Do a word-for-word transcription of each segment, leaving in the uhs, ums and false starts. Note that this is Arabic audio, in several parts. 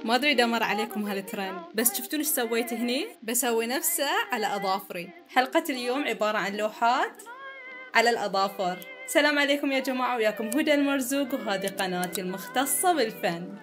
ما ادري اذا مر عليكم هالترند، بس شفتون ايش سويت هني؟ بسوي نفسه على اظافري. حلقة اليوم عبارة عن لوحات على الاظافر. سلام عليكم يا جماعة، وياكم هدى المرزوق، وهذه قناتي المختصة بالفن.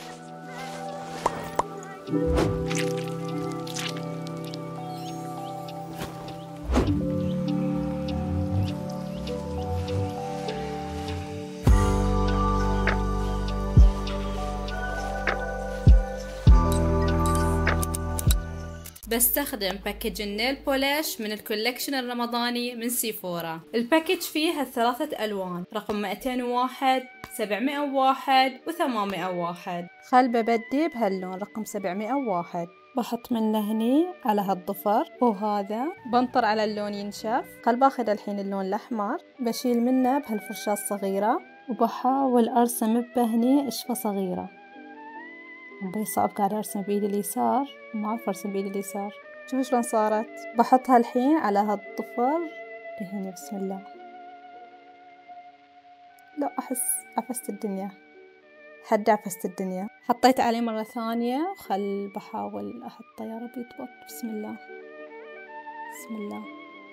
بستخدم باكج النيل بوليش من الكولكشن الرمضاني من سيفورا. الباكج فيه الثلاثة ألوان، رقم مئتين وواحد، سبعمئة وواحد وثمانمئة وواحد. خل ببدي بهاللون رقم سبعمئة وواحد، بحط منه هني على هالضفر، وهذا بنطر على اللون ينشف. خل باخذ الحين اللون الأحمر، بشيل منه بهالفرشاة الصغيرة، وبحاول أرسم بهني إشفة صغيرة. بي صعب قاعدة أرسم بإيدي اليسار، ما أعرف أرسم بإيدي اليسار. شوفوا شلون صارت. بحطها الحين على هالضفر هنا. بسم الله. لا أحس عفست الدنيا، حد عفست الدنيا. حطيت عليه مرة ثانية، خل بحاول أحطه يا رب يضبط. بسم الله بسم الله.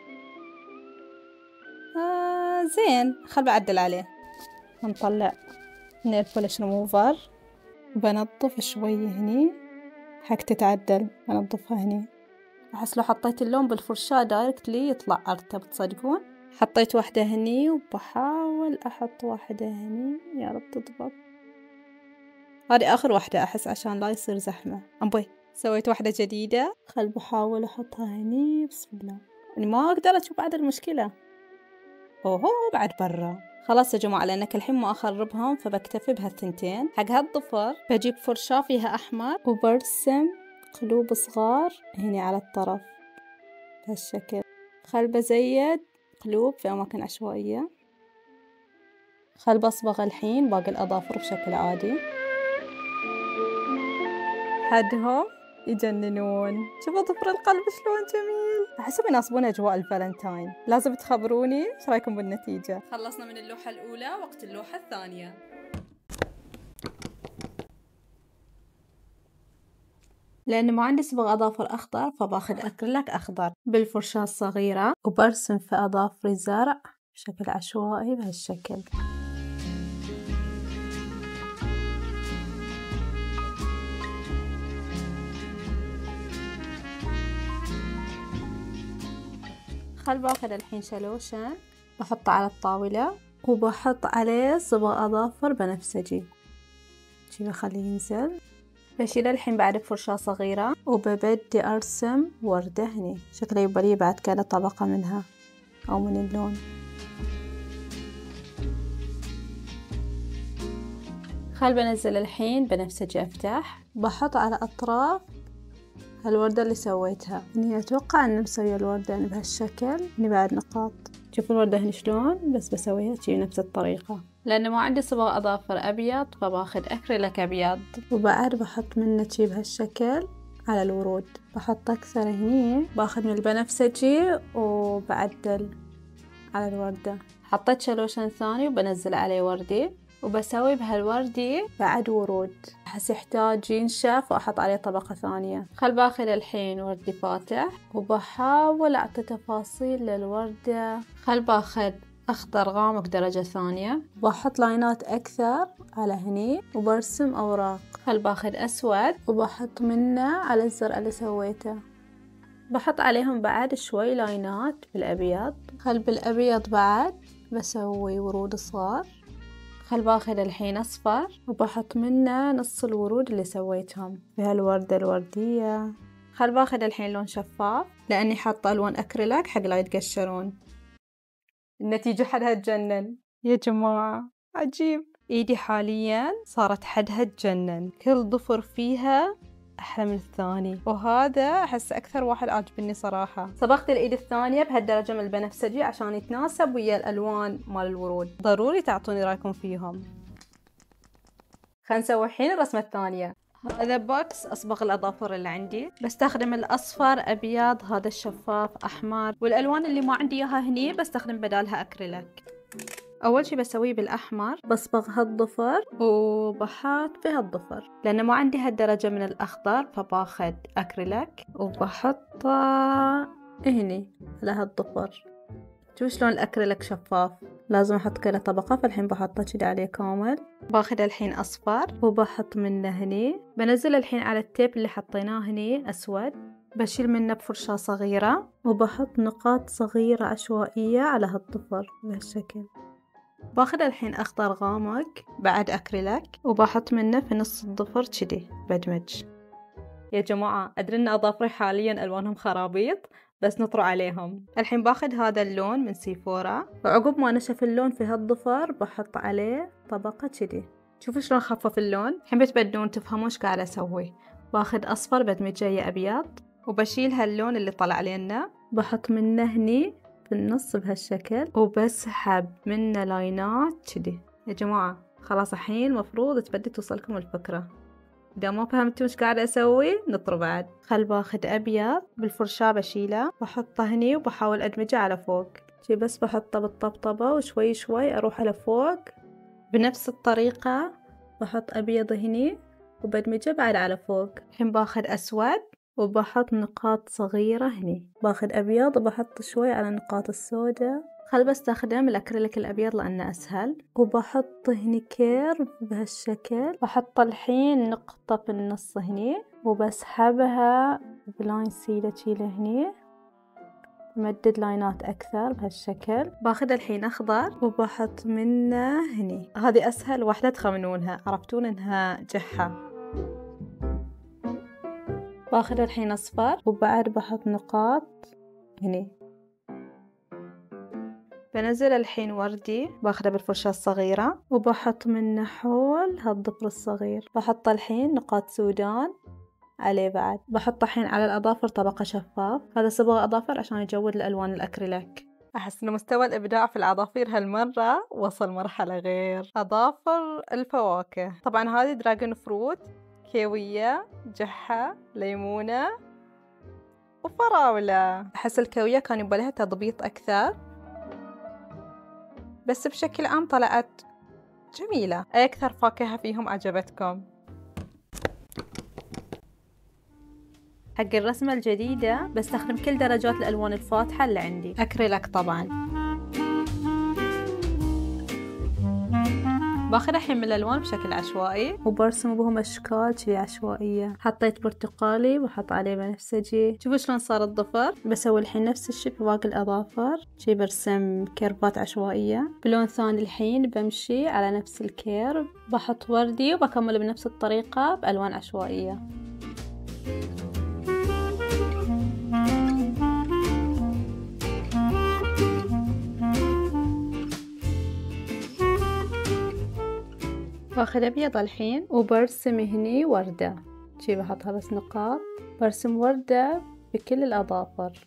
آه زين، خل بعدل عليه. نطلع نيل بولش ريموفر، بنظف شوي هني حق تتعدل. بنظفها هني. أحس لو حطيت اللون بالفرشاة دايركت لي يطلع أرتب، تصدقون؟ حطيت واحدة هني، وبحاول أحط واحدة هني يا رب تضبط. هذه آخر واحدة أحس عشان لا يصير زحمة. أمبي سويت واحدة جديدة، خل بحاول أحطها هني. بسم الله. أنا ما أقدر أشوف بعد المشكلة. أوهو بعد برا. خلاص يا جماعة، لأنك الحين ما أخربهم فبكتفي بهالثنتين. حق هالضفر بجيب فرشاة فيها أحمر، وبرسم قلوب صغار هنا على الطرف بهالشكل. خل بزيد قلوب في أماكن عشوائية. خل بصبغ الحين باقي الأظافر بشكل عادي. حدهم يجننون. شوفوا ظفر القلب شلون جميل. أحسهم يناسبون أجواء الفالنتاين. لازم تخبروني ايش رايكم بالنتيجة. خلصنا من اللوحة الأولى، وقت اللوحة الثانية. لأن ما عندي صبغ أظافر أخضر، فباخذ أكريليك أخضر بالفرشاة الصغيرة، وبرسم في أظافري زرع بشكل عشوائي بهالشكل. خل باخذ الحين شلوشن، بحطه على الطاولة، وبحط عليه صبغ أظافر بنفسجي. شي بخليه ينزل. بشيله الحين بعد بفرشاة صغيرة، وببدي أرسم وردة هني. شكله يبقى لي بعد كذا طبقة منها أو من اللون. خل بنزل الحين بنفسجي. أفتح، بحط على أطراف هالوردة اللي سويتها. إني أتوقع أن مسوية الوردة يعني بهالشكل. إني بعد نقاط. شوفوا الوردة هني شلون، بس بسويها شي بنفس الطريقة. لأنه ما عندي صبغ أظافر أبيض، فباخذ أكريليك أبيض، وبعد بحط منه شي بهالشكل على الورود. بحط أكثر هني، باخذ من البنفسجي وبعدل على الوردة. حطيت شلوشن ثاني وبنزل عليه وردي، وبسوي بهالوردي بعد ورود. أحس يحتاج ينشف وأحط عليه طبقة ثانية. خل باخذ الحين وردي فاتح، وبحاول أعطي تفاصيل للوردة. خل باخذ أخضر غامق درجة ثانية، بحط لاينات أكثر على هني، وبرسم أوراق. خل باخذ أسود، وبحط منه على الزرع اللي سويته. بحط عليهم بعد شوي لاينات بالأبيض. خل بالأبيض بعد بسوي ورود صغار. خل باخذ الحين أصفر، وبحط منه نص الورود اللي سويتهم في هالوردة الوردية. خل باخذ الحين لون شفاف، لأني حاطة ألوان أكريليك حق لا يتقشرون. النتيجة حدها تجنن يا جماعة، عجيب. إيدي حاليا صارت حدها تجنن، كل ضفر فيها أحلى من الثاني، وهذا أحس أكثر واحد عاجبني صراحة. صبغت الإيد الثانية بهالدرجة من البنفسجي عشان يتناسب ويا الألوان مال الورود. ضروري تعطوني رأيكم فيهم. خلينا نسوي الحين الرسمة الثانية. هذا بوكس أصبغ الأظافر اللي عندي. بستخدم الأصفر، أبيض، هذا الشفاف، أحمر، والألوان اللي ما عندي إياها هني بستخدم بدالها أكريليك. أول شي بسويه بالأحمر، بصبغ هالضفر وبحط في هالضفر، لأنه ما عندي هالدرجة من الأخضر فباخد أكريليك وبحطه هني على هالضفر. شوف شلون الأكريليك شفاف، لازم أحط كله طبقة، فالحين بحطه كده عليه كامل. باخد الحين أصفر وبحط منه هني، بنزل الحين على التيب اللي حطيناه هني أسود، بشيل منه بفرشاة صغيرة وبحط نقاط صغيرة عشوائية على هالضفر بهالشكل. باخد الحين أخضر غامق بعد أكريليك وبحط منه في نص الضفر كدي بدمج. يا جماعة أدري أن أظافري حاليا ألوانهم خرابيط، بس نطروا عليهم. الحين باخد هذا اللون من سيفورا، وعقب ما نشف اللون في هالضفر بحط عليه طبقة كدي. شوفوا شلون خفف اللون. الحين بتبدون تفهمون ايش قاعدة أسوي. باخد أصفر بدمجه يا أبيض وبشيل هاللون اللي طلع لنا، بحط منه هني في النص بهالشكل وبسحب منه لاينات كدي. يا جماعة خلاص الحين مفروض تبدي توصلكم الفكرة. إذا ما فهمتوا ايش قاعدة أسوي نطروا بعد. خل باخد أبيض بالفرشاة بشيله بحطه هني وبحاول أدمجه على فوق شي، بس بحطه بالطبطبة وشوي شوي أروح على فوق. بنفس الطريقة بحط أبيض هني وبدمجه بعد على فوق. الحين باخد أسود وبحط نقاط صغيرة هني، باخد أبيض وبحط شوي على نقاط السوداء. خل بستخدم الأكريليك الأبيض لأنه أسهل، وبحط هني كيرف بهالشكل. بحط الحين نقطة في النص هني وبسحبها بلاين سيلة شيله هني، مدد لاينات أكثر بهالشكل. باخد الحين أخضر وبحط منه هني، هذه أسهل واحدة تخمنونها، عرفتون إنها جحة. باخد الحين أصفر وبعد بحط نقاط هني. بنزل الحين وردي، باخده بالفرشاة الصغيرة وبحط منه حول هالضفر الصغير. بحط الحين نقاط سودان عليه بعد. بحط الحين على الأظافر طبقة شفاف، هذا صبغة أظافر عشان يجود الألوان الأكريليك. أحس إنه مستوى الإبداع في العصافير هالمرة وصل مرحلة غير. أظافر الفواكه، طبعا هذه دراجون فروت، كيوية، جحة، ليمونة وفراولة. أحس الكيوية كان يبغى لها تضبيط أكثر، بس بشكل عام طلعت جميلة. أي أكثر فاكهة فيهم عجبتكم؟ حق الرسمة الجديدة بستخدم كل درجات الألوان الفاتحة اللي عندي. أكريليك طبعا. باخذ الحين من الألوان بشكل عشوائي وبرسم بهم أشكال شي عشوائية. حطيت برتقالي وحط عليه بنفسجي. شوفوا شلون صار الضفر. بسوي الحين نفس الشي في باقي الأظافر، شي برسم كيرفات عشوائية. بلون ثاني الحين بمشي على نفس الكيرف، بحط وردي وبكمل بنفس الطريقة بألوان عشوائية. باخذ أبيض الحين وبرسم هني وردة، شي بحطها بس نقاط. برسم وردة بكل الأظافر.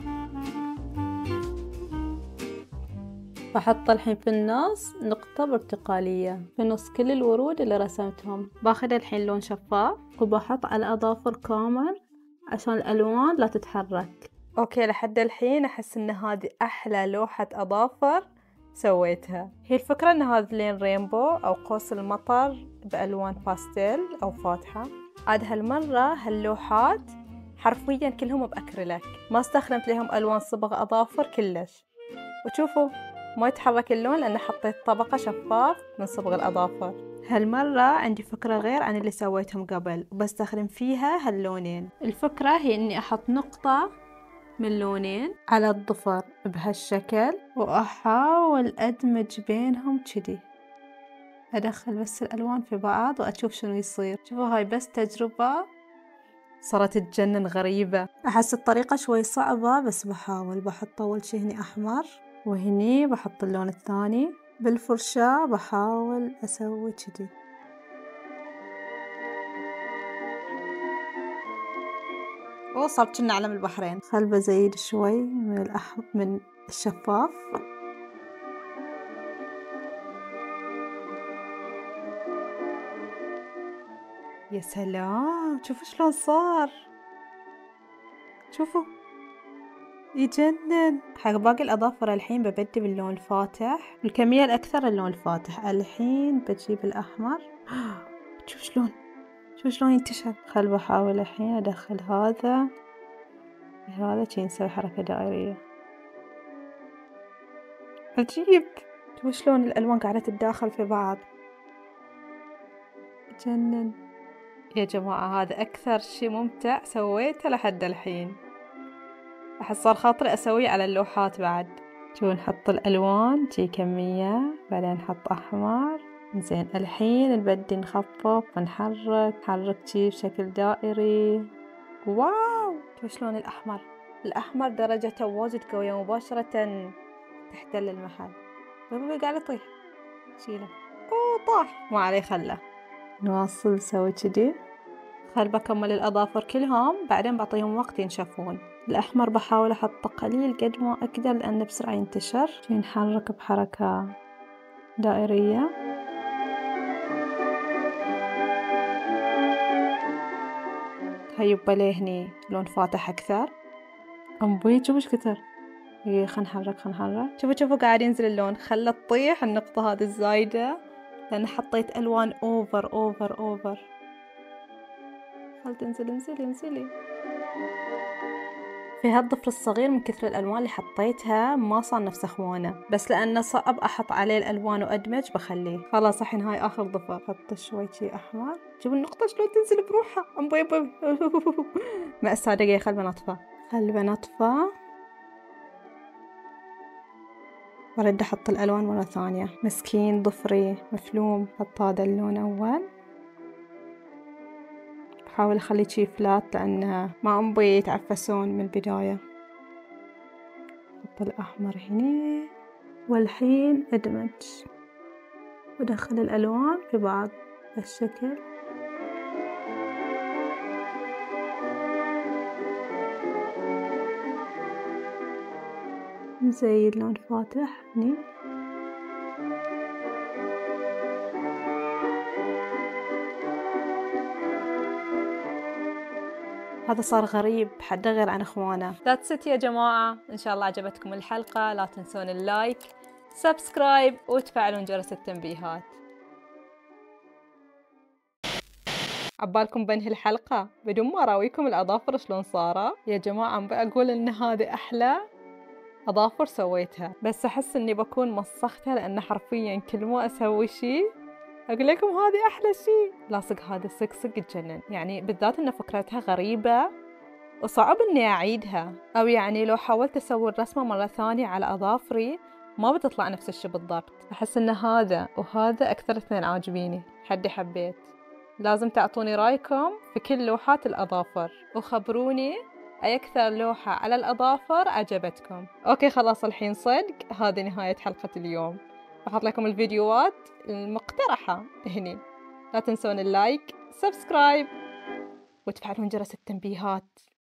بحط الحين في النص نقطة برتقالية في نص كل الورود اللي رسمتهم. باخذ الحين لون شفاف وبحط على أظافر كامل عشان الألوان لا تتحرك. أوكي، لحد الحين أحس إن هذه أحلى لوحة أظافر سويتها. هي الفكرة ان هذا لين رينبو او قوس المطر بألوان باستيل او فاتحة. عاد هالمرة هاللوحات حرفيا كلهم بأكريليك، ما استخدمت لهم ألوان صبغ أظافر كلش. وتشوفوا ما يتحرك اللون لأن حطيت طبقة شفاف من صبغ الأظافر. هالمرة عندي فكرة غير عن اللي سويتهم قبل وبستخدم فيها هاللونين. الفكرة هي اني احط نقطة من لونين على الضفر بهالشكل وأحاول أدمج بينهم كذي، أدخل بس الألوان في بعض وأشوف شنو يصير. شوفوا هاي بس تجربة صارت تجنن غريبة. أحس الطريقة شوي صعبة بس بحاول. بحط أول شي هني أحمر وهني بحط اللون الثاني بالفرشاة، بحاول أسوي كذي. وصار كنا علم البحرين. خل بزيد شوي من الأحمر من الشفاف. يا سلام، شوفوا شلون صار. شوفوا يجنن. حق باقي الأظافر الحين ببدي باللون الفاتح، الكمية الأكثر اللون الفاتح. الحين بجيب الأحمر. شوف شلون شوف شلون ينتشر. خل بحاول الحين أدخل هذا هذا شي نسوي حركة دائرية. عجيب. شوف شلون الألوان قاعدة تتداخل في بعض. يجنن يا جماعة. هذا أكثر شي ممتع سويته لحد الحين. أحس صار خاطري أسويه على اللوحات بعد. شو نحط الألوان شي كمية، بعدين نحط أحمر. زين الحين نبدي نخفف ونحرك نحرك شي بشكل دائري. واو. شو شلون الأحمر الأحمر درجته واجد قوية، مباشرة تحتل المحل. بابا قاعد يطيح. شيله. أوه طاح. ما عليه خله. نواصل نسوي كذي. خل بكمل الأظافر كلهم، بعدين بعطيهم وقت ينشفون. الأحمر بحاول أحطه قليل قد ما أقدر لأنه بسرعة ينتشر. نحرك بحركة دائرية. هيبا ليه هني لون فاتح أكثر. أمبي شوف ايش كثر. إيه خل نحرك خل نحرك. شوفوا شوفوا قاعد ينزل اللون. خله تطيح النقطة هذه الزايدة لأن حطيت ألوان أوفر أوفر أوفر. خل تنزل انزلي انزلي. في هالضفر الصغير من كثر الألوان اللي حطيتها ما صار نفس أخوانه، بس لأنه صعب أحط عليه الألوان وأدمج بخليه. خلاص الحين هاي آخر ضفر. حط شوي شي أحمر. شوف النقطة شلون تنزل بروحها. أمبي أمبي. مأساة. دقيقة خل بنطفى خل بنطفى وأرد أحط الألوان مرة ثانية. مسكين ضفري مفلوم. حط هذا اللون أول. بحاول أخلي شي فلات لأن ما أبي يتعفسون من البداية. حط الأحمر هني. والحين أدمج وأدخل الألوان في بعض بالشكل. نزيد لون فاتح هني. هذا صار غريب حده غير عن اخوانه. That's it يا جماعة. ان شاء الله عجبتكم الحلقة. لا تنسون اللايك سبسكرايب وتفعلون جرس التنبيهات. عبالكم بنهي الحلقة بدون ما اراويكم الاظافر شلون صارت. يا جماعة بقول ان هذه احلى اظافر سويتها، بس احس اني بكون مسختها لان حرفيا كل ما اسوي شي اقول لكم هذه احلى شي. لاصق هذا صق صق تجنن يعني، بالذات ان فكرتها غريبة وصعب اني اعيدها، او يعني لو حاولت اسوي الرسمة مرة ثانية على اظافري ما بتطلع نفس الشي بالضبط. احس ان هذا وهذا اكثر اثنين عاجبيني. حدي حبيت. لازم تعطوني رايكم في كل لوحات الاظافر وخبروني اي اكثر لوحة على الاظافر عجبتكم. اوكي خلاص الحين صدق هذه نهاية حلقة اليوم. بحط لكم الفيديوهات المقترحة هني. لا تنسون اللايك سبسكرايب وتفعلون جرس التنبيهات.